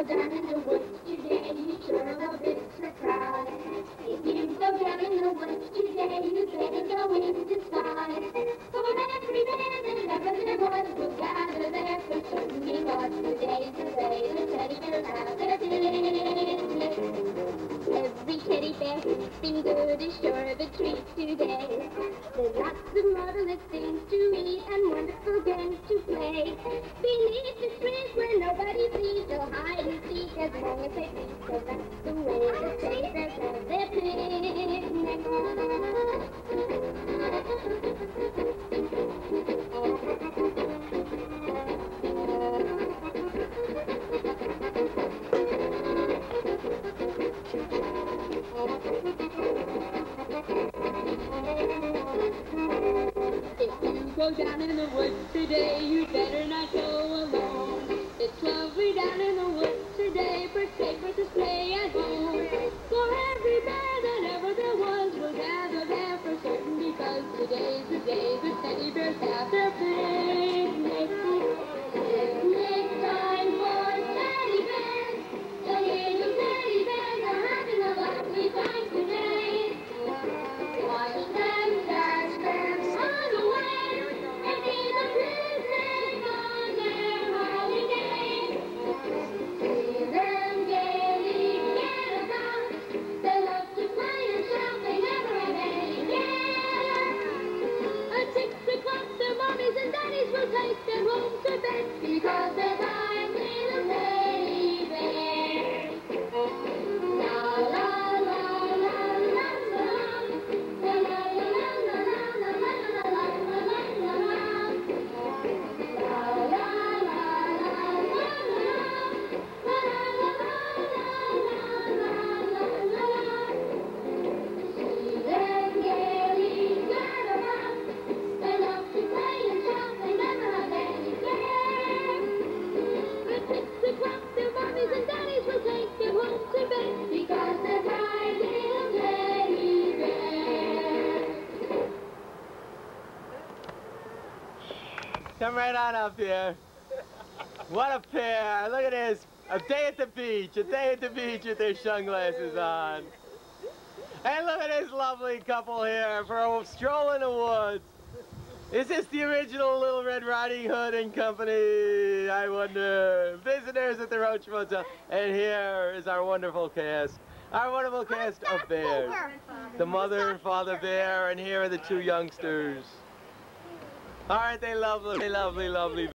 down in the woods today, you sure have a bit surprised. If you go down in the woods today, you better go in disguise. For every bear that ever there was will gather there for certain, because today's the day the teddy bears have their picnic. Every teddy bear who's been good is sure of a treat today. There's lots of marvelous things to eat and wonderful games to play. Beneath the trees where nobody sees, they'll hide and seek as long as they please. So that's the way the teddy bears have their picnic. If you go down in the woods today, you better not go alone. It's lovely down in the woods today, for papers to play at home. For every bear that ever there was will gather there for certain, because today's the day the teddy bears have their picnic. Picnic time for teddy bears. The little teddy bears are having a lovely time today. Watch them dash their fun away and see the picnic on their holiday. See them gaily get about. They love to play and shout, they never have any care. At 6 o'clock their mommies and daddies will take them home to bed, because they're like little teddy bears. La la la la la la. La la la la la la la la la la la la la. La la la la la la la. La la la la la la. See them gaily glad about. They love to play and shout, they never have any care. At 6 o'clock their mommies and daddies will take them home to bed, because they're bright little teddy bears. Come right on up here. What a pair. Look at this. A day at the beach. A day at the beach with their sunglasses on. Hey, look at this lovely couple here for a stroll in the woods. Is this the original Little Red Riding Hood and Company? I wonder. Visitors at the Roach Motel. And here is our wonderful cast. Our wonderful cast of bears. The mother and father bear, and here are the two youngsters. Aren't they lovely, lovely, lovely?